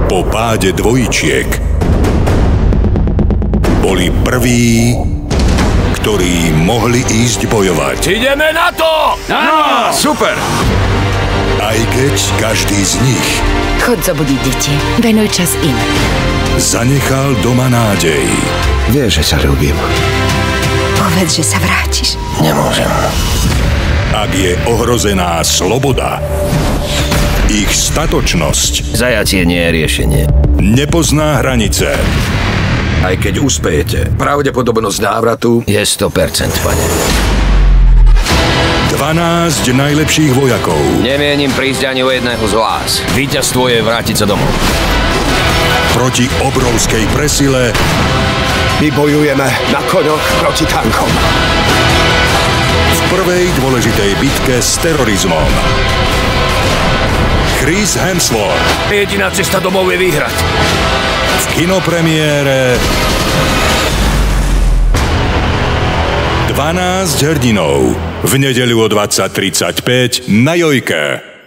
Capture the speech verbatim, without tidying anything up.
Po páde dvojčiek boli prví, ktorí mohli ísť bojovať. Ideme na to! Áno, super! Aj keď každý z nich Chod zobudiť deti. Venuj čas im. zanechal doma nádej. Vieš, že sa ľúbim. Povedz, že sa vrátiš. Nemôžem. Ak je ohrozená sloboda, ich statočnosť Zajacie nie je riešenie. nepozná hranice. Aj keď uspejete, pravdepodobnosť návratu Je sto percent, pane. dvanásť najlepších vojakov Nemienim prísť ani o jedného z vás. Víťazstvo je vrátiť sa domov. proti obrovskej presile my bojujeme na koňoch proti tankom. v prvej dôležitej bitke s terorizmom. Chris Hemsworth Jediná cesta domov je vyhrať. v kinopremiére dvanásť hrdinov v nedeľu o dvadsať tridsaťpäť na Jojke.